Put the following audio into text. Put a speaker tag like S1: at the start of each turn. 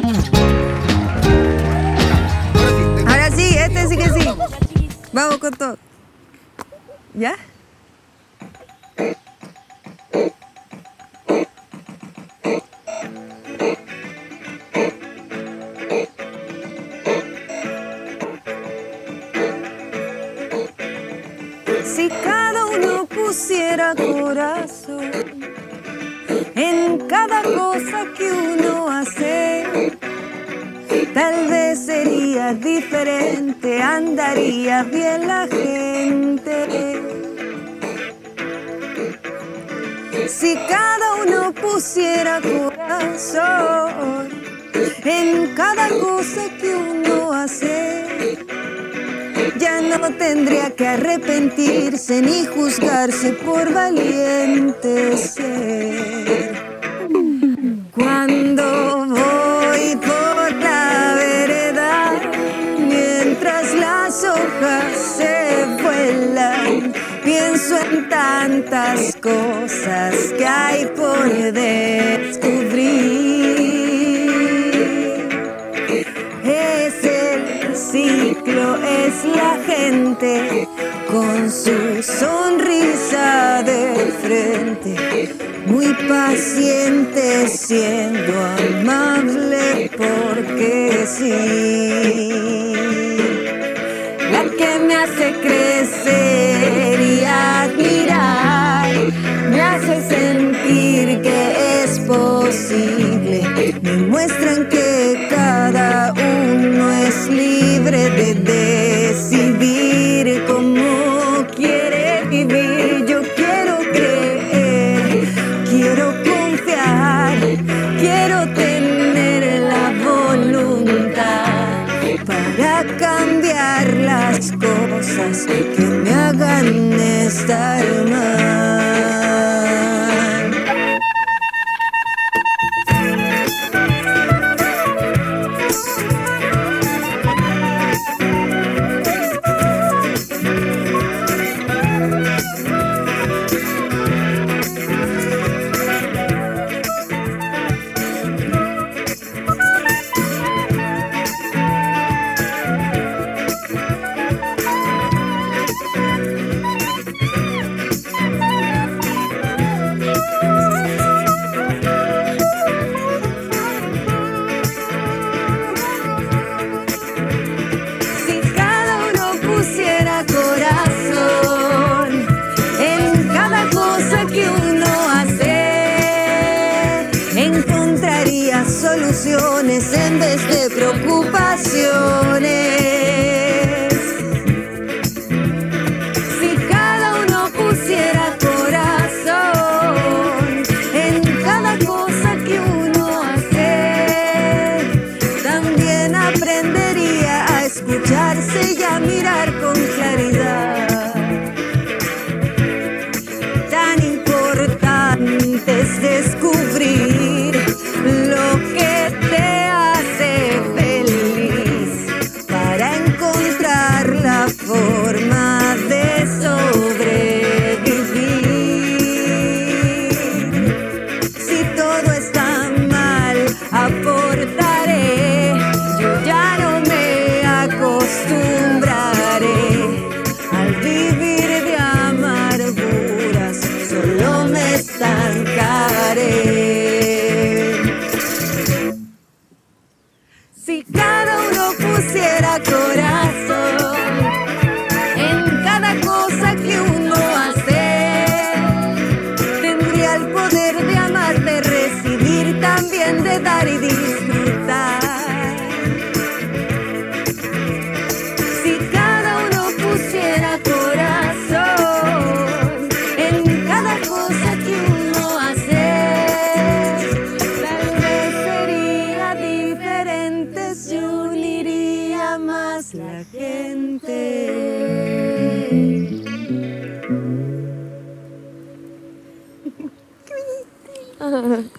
S1: Ahora sí, este sí que sí. Vamos con todo. ¿Ya? Si cada uno pusiera corazón en cada cosa que uno hace, tal vez sería diferente, andaría bien la gente. Si cada uno pusiera corazón en cada cosa que uno hace, ya no tendría que arrepentirse ni juzgarse por valiente ser. Cuando voy por la vereda, mientras las hojas se vuelan, pienso en tantas cosas que hay por descubrir. Es el ciclo, es la gente con su sonrisa de frente, muy paciente, siendo amable porque sí. La que me hace crecer y admirar, me hace sentir que es posible. Me muestran que cada uno es libre de decidir cómo quiere vivir. Yo quiero creer, quiero confiar, quiero tener la voluntad para cambiar las cosas que me hagan estar mal. Soluciones en vez de preocupaciones. Si cada uno pusiera corazón en cada cosa que uno hace, también aprendería a escucharse y a mirar con claridad. Tan importante es descubrir lo que te hace feliz para encontrar la forma de sobrevivir. Si todo está mal, aportaré. Yo ya no me acostumbraré al vivir de amarguras, solo me estancaré. Si cada uno pusiera corazón en cada cosa que uno hace, tendría el poder de amar, de recibir, también de dar y disfrutar. Si cada uno pusiera corazón en cada cosa que uno hace, tal vez sería diferente, se uniría más la gente.